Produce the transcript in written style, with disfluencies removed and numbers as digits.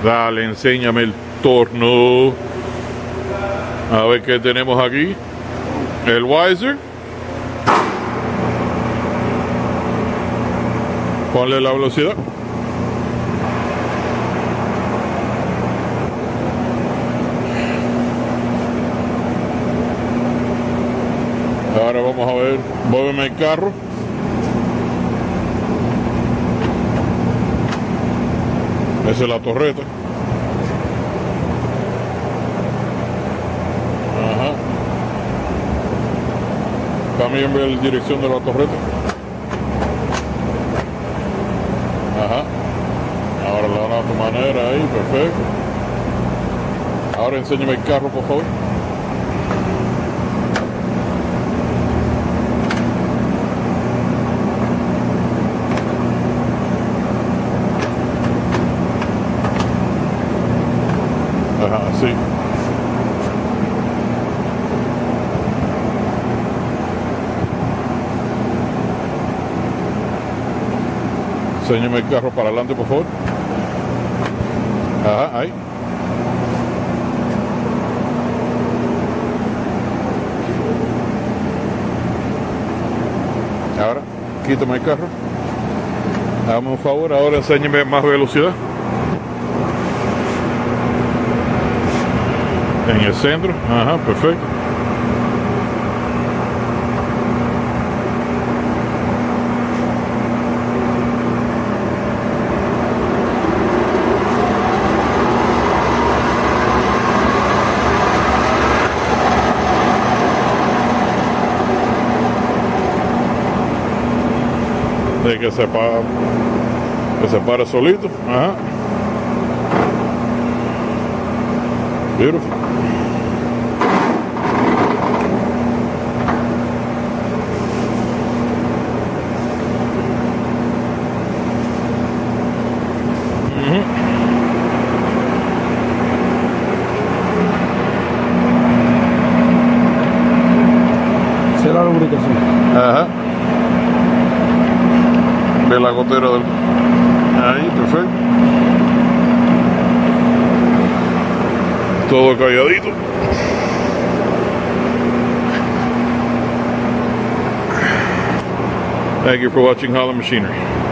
Dale, enséñame el torno. A ver qué tenemos aquí. El Weiser. Ponle la velocidad. Ahora vamos a ver. Muéveme el carro. Esa es la torreta. Ajá. También ve la dirección de la torreta. Ajá. Ahora la van a tu manera ahí, perfecto. Ahora enséñame el carro, por favor. Ajá, sí. Enséñame el carro para adelante, por favor. Ajá, ahí. Ahora, quítame el carro. Hazme un favor, ahora enséñame más velocidad. En el centro, ajá, perfecto. De que se para solito, ajá. Beautiful. La lubricación. Ajá. Ve la gotera del... Ahí, perfecto. Todo calladito. Thank you for watching Holland Machinery.